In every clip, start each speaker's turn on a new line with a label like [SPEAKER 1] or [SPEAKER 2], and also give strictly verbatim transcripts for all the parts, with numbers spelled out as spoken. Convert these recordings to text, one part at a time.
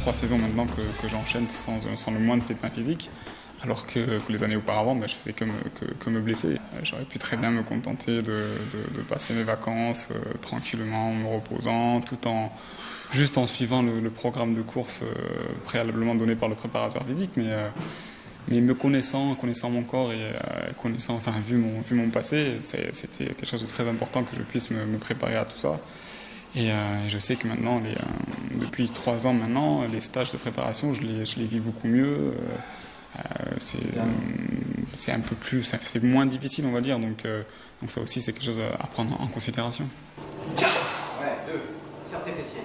[SPEAKER 1] trois saisons maintenant que, que j'enchaîne sans, sans le moindre pépin physique. Alors que, que les années auparavant, bah, je faisais que me, que, que me blesser. J'aurais pu très bien me contenter de, de, de passer mes vacances euh, tranquillement, en me reposant, tout en juste en suivant le, le programme de course euh, préalablement donné par le préparateur physique. Mais, euh, mais me connaissant, connaissant mon corps et euh, connaissant, enfin, vu mon, vu mon passé, c'était quelque chose de très important que je puisse me, me préparer à tout ça. Et euh, je sais que maintenant, les, euh, depuis trois ans maintenant, les stages de préparation, je les, je les vis beaucoup mieux. Euh, Euh, c'est un peu plus, c'est moins difficile, on va dire, donc, euh, donc ça aussi c'est quelque chose à prendre en considération.
[SPEAKER 2] Ouais, deux, serre tes fessiers.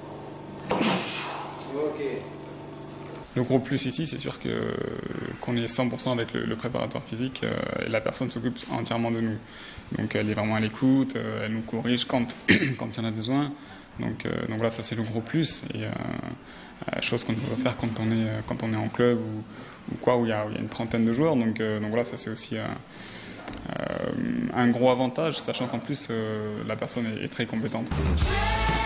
[SPEAKER 2] Ok.
[SPEAKER 1] Le gros plus ici, c'est sûr que qu'on est cent pour cent avec le, le préparateur physique euh, et la personne s'occupe entièrement de nous. Donc elle est vraiment à l'écoute, euh, elle nous corrige quand quand il y en a besoin. Donc, euh, donc voilà, ça c'est le gros plus. Et, euh, chose qu'on ne peut pas faire quand on est, quand on est en club ou, ou quoi, où il y, a, où il y a une trentaine de joueurs. Donc, euh, donc voilà, ça c'est aussi un, euh, un gros avantage, sachant qu'en plus euh, la personne est, est très compétente.